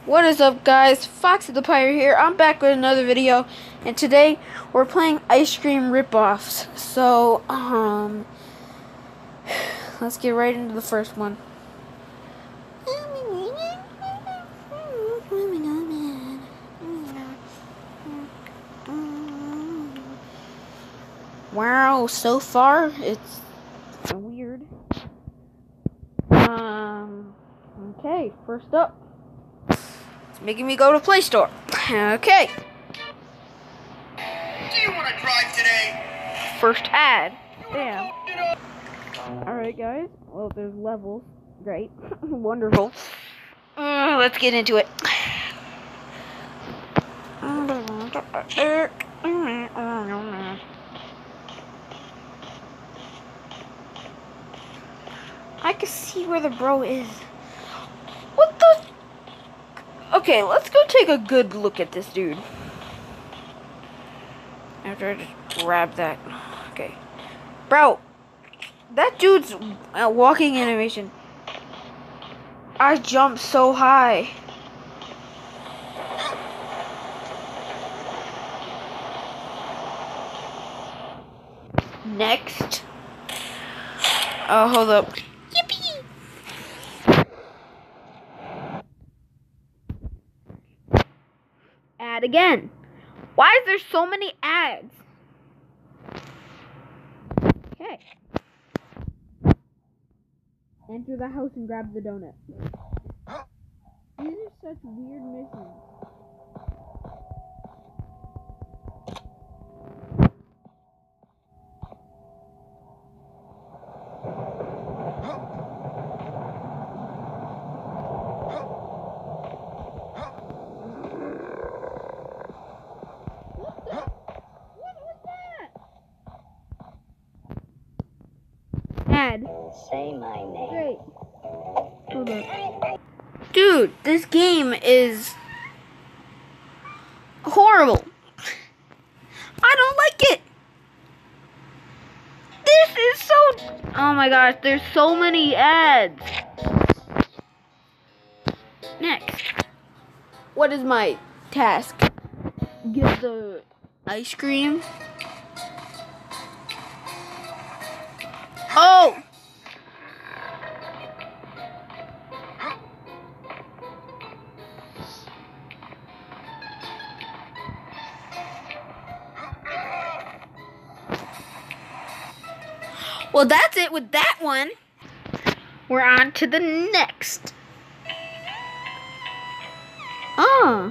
What is up, guys? Foxy the Pirate here. I'm back with another video, and today we're playing Ice Cream Ripoffs. So, let's get right into the first one. Wow, so far it's weird. Okay, first up. It's making me go to Play Store. Okay. Do you want to drive today? First ad. Damn. Alright, guys. Well, there's levels. Great. Wonderful. Let's get into it. I can see where the bro is. What the? Okay, let's go take a good look at this dude. After I just grab that. Okay. Bro, that dude's walking animation. I jumped so high. Next. Oh, hold up. Yippee! Ad again. Why is there so many ads? Okay. Enter the house and grab the donut. These are such weird missions. Ad. Say my name. Great. Hold up. Dude, this game is horrible. I don't like it. This is so... Oh my gosh, there's so many ads. Next. What is my task? Get the ice cream. Oh! Well, that's it with that one. We're on to the next. Oh.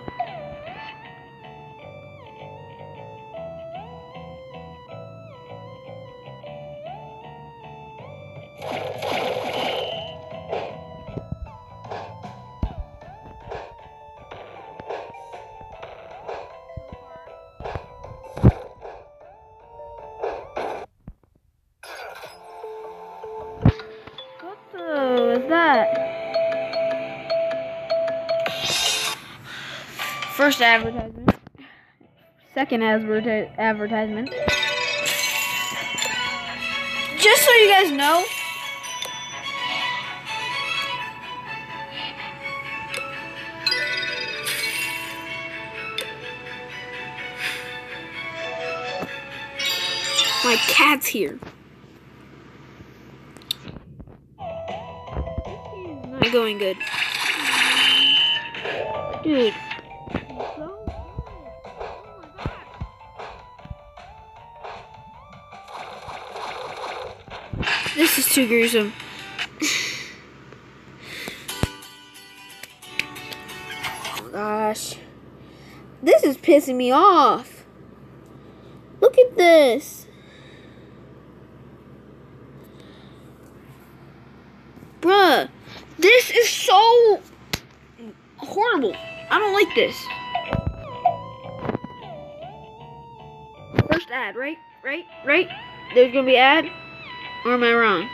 What the is that? First advertisement. Second advertisement. Just so you guys know, my cat's here. Not going good. Dude. This is too gruesome. Oh gosh. This is pissing me off. Look at this. Bruh. This is so horrible. I don't like this. First ad, right? Right? There's gonna be ad? Or am I wrong?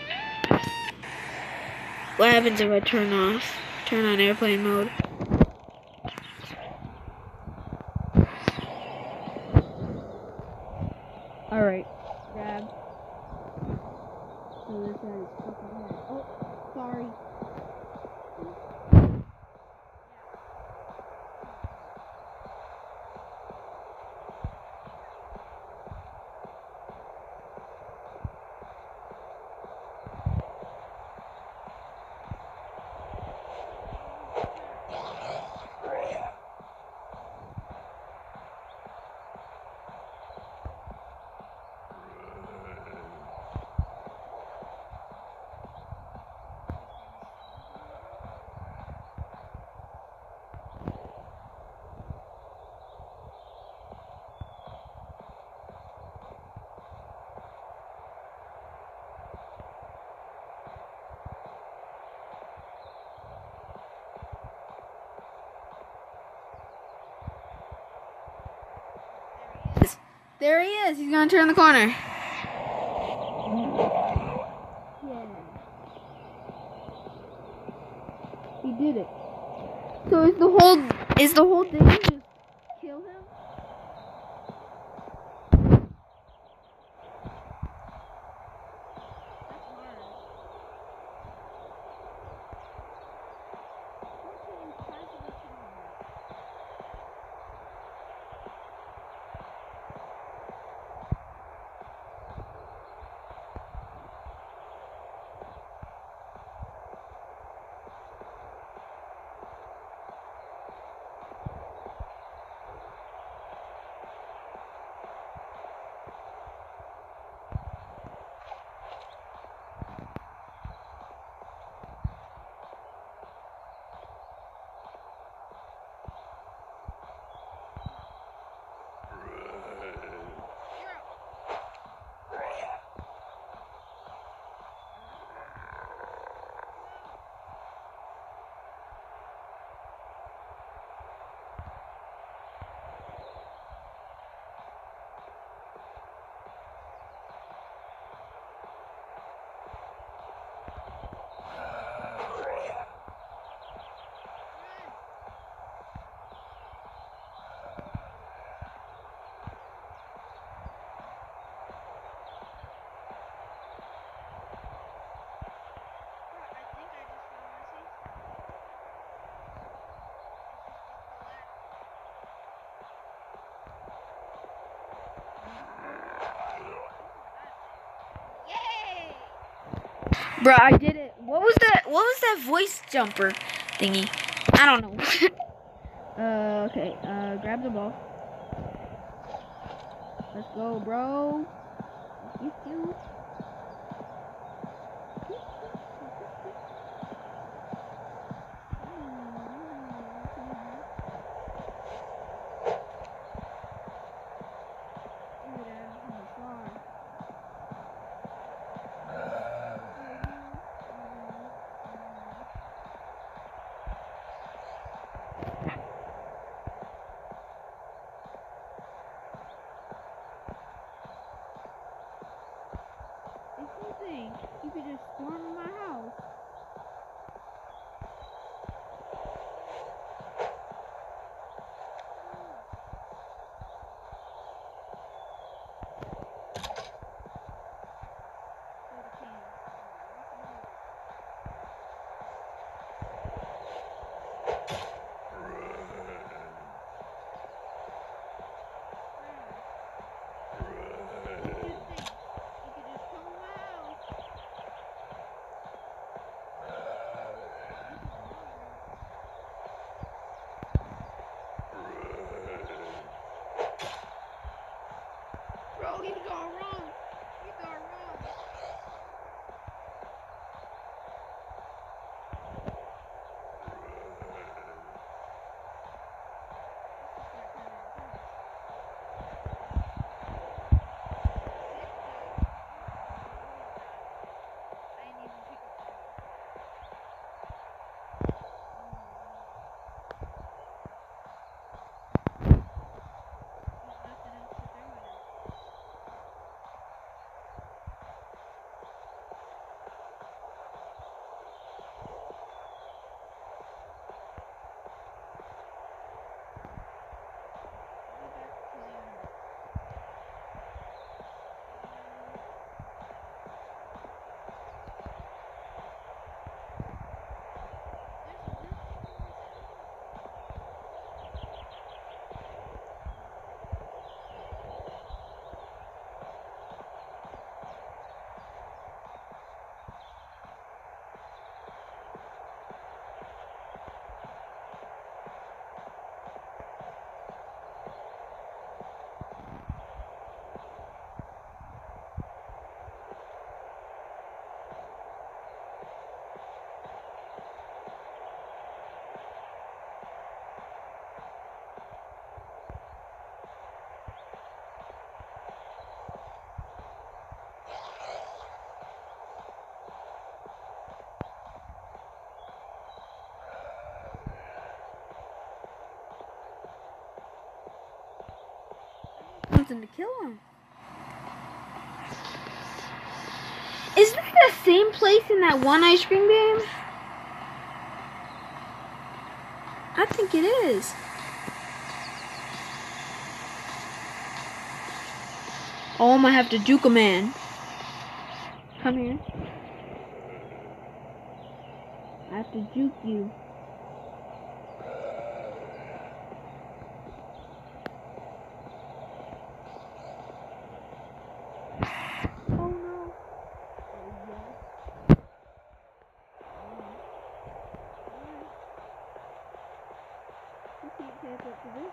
What happens if I turn on airplane mode? Alright, grab. Oh, this guy is fucking hard. Oh, sorry. There he is. He's gonna turn the corner. Yeah. He did it. So is the whole thing just kill him? Bro, I did it. What was that voice jumper thingy? I don't know. Okay. Grab the ball. Let's go, bro. You. something to kill him. Is that the same place in that one ice cream game? I think it is. Oh, I might have to juke a man. Come here. I have to juke you. Oh no. Oh yes. You can't catch up to this.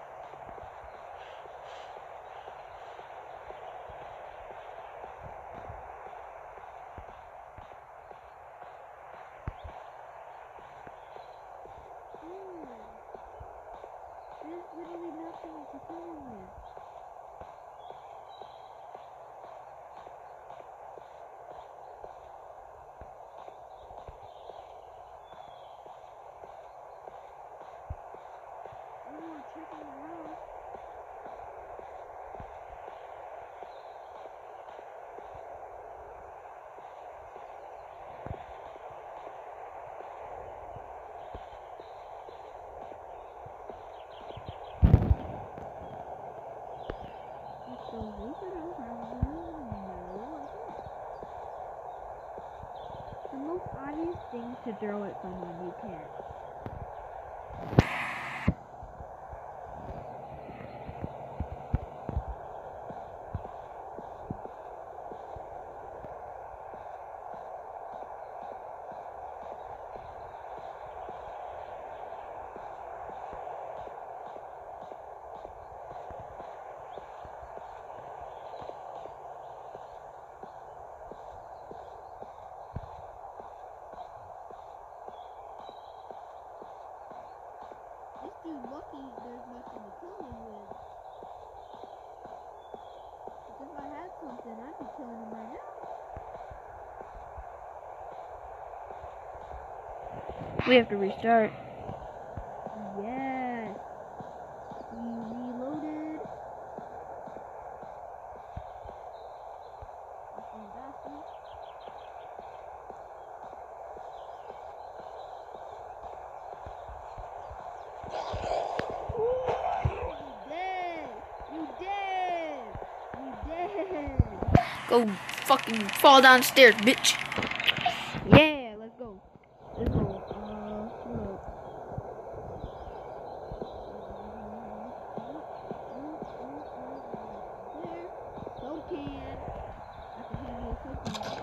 There's literally nothing to kill him with. Oh, checking the house. The most obvious thing to throw at someone you can't. This dude lucky there's nothing to kill him with. Because if I had something, I'd be killing him right now. We have to restart. Yes. We reloaded. Go fucking fall downstairs, bitch. Yeah, let's go. Let's go. Hold up. There. So can. I can handle so can.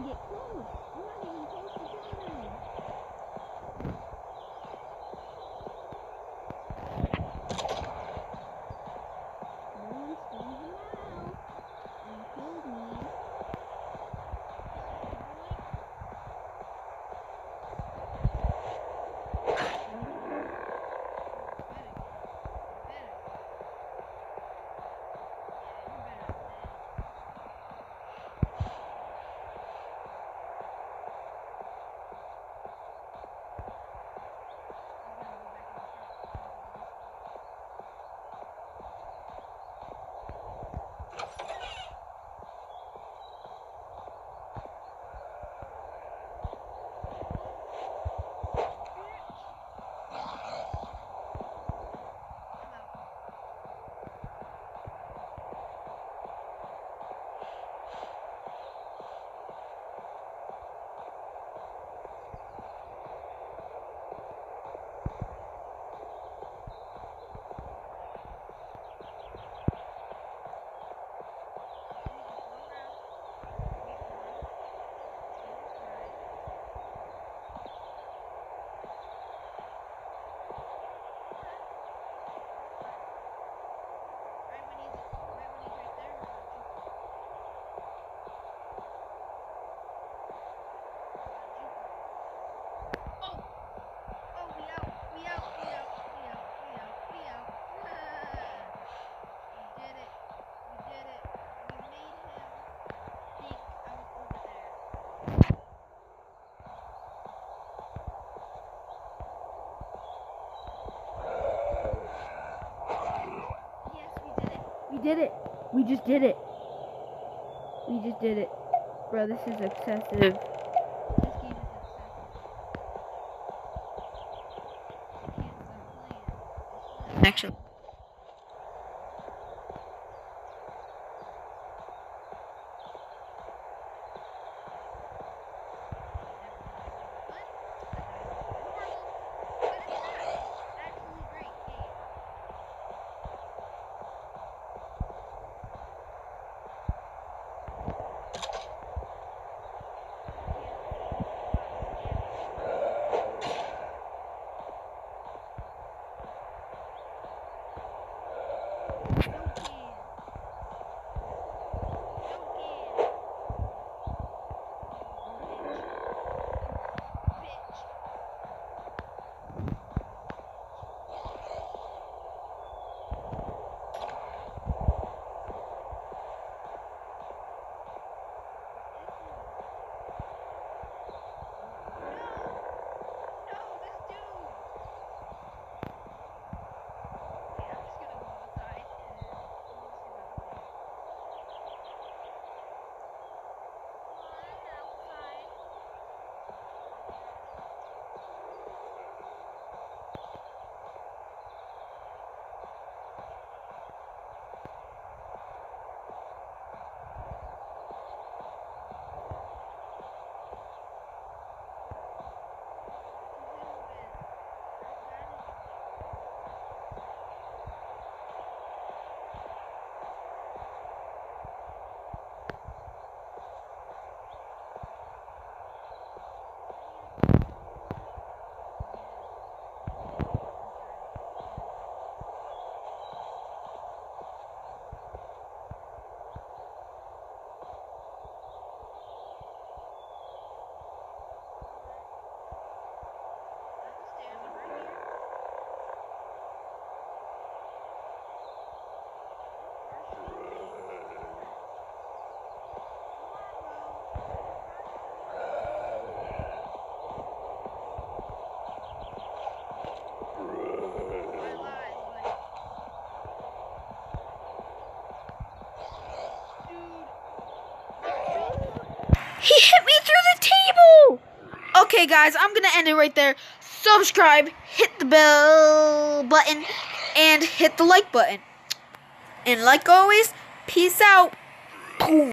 get close. I'm not even close to killing him. No one stuns him now. And he killed me. We did it. We just did it. We just did it. Bro, this is excessive. This game is excessive. I can't stop playing. Actually. He hit me through the table! Okay, guys, I'm going to end it right there. Subscribe, hit the bell button, and hit the like button. And like always, peace out. Boom.